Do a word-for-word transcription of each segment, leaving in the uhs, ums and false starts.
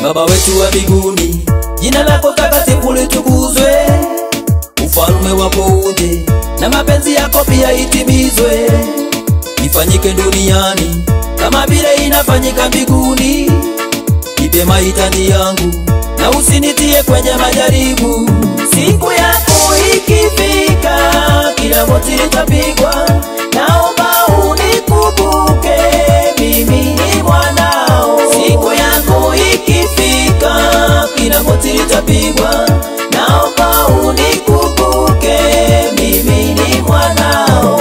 Baba wetu wa mbinguni, jina lako takatifu litukuzwe. Ufalme wako uje, na mapenzi yako pia itimizwe. Ifanyike duniani kama vile inafanyika mbinguni. Nipe mahitaji yangu, na usinitie kwenye majaribu. Siku yako ikifika, kila goti litapigwa. Naomba unikumbuke, mimi ni mwanao. Siku yako ikifika, kila goti litapigwa. Naomba unikumbuke, mimi ni mwanao.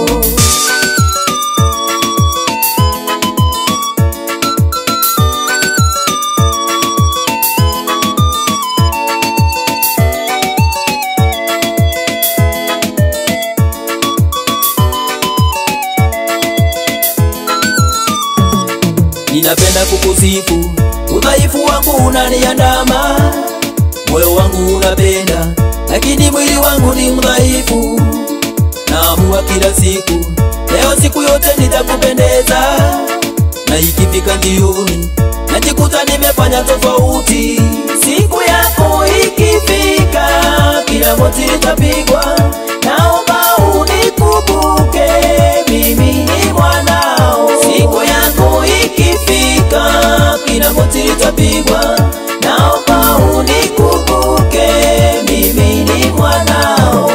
Ninapenda kukusifu, udhaifu wangu unaniandama. Moyo wangu unapenda, lakini mwili wangu ni mdhaifu. Naamua kila siku, leo siku yote nitakupendeza. Na ikifika jioni, najikuta nimefanya tofauti. Siku yako ikifika, kila goti litapigwa. Naomba unikumbuke, mimi ni mwanao. Siku yako ikifika, kila goti litapigwa. Naomba unikumbuke, mimi ni mwanao.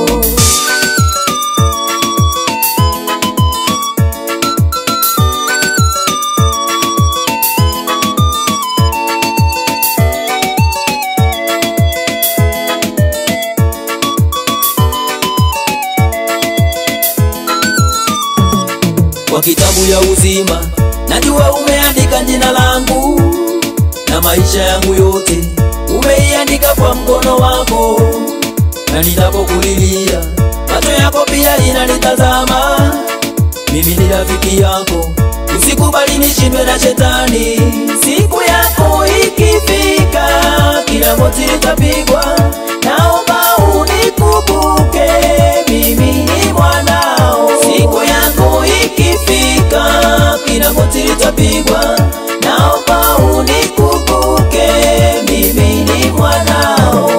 Kwa kitabu ya uzima, najua umeandika jina langu. Na maisha yangu yote, umeiandika kwa mkono wako. Na ninapokulilia, macho yako pia inanitazama. Mimi ni rafiki yako, usikubali nishindwe na shetani. Siku yako ikifika, kila goti litapigwa. Naomba unikumbuke, mimi ni mwanao. Siku yako ikifika, kila goti litapigwa. Naomba unikumbuke, mimi ni mwanao.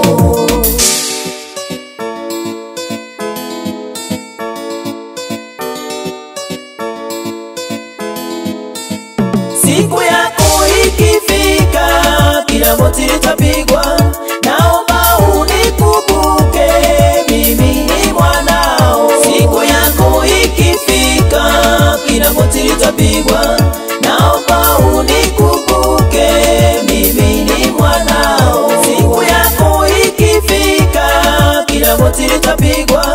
Siku yako ikifika, kila goti litapigwa. Naomba unikumbuke, mimi ni mwanao. Siku yako ikifika, kila goti litapigwa. Naomba unikumbuke, mimi ni mwanao. Siku yako ikifika, kila goti litapigwa.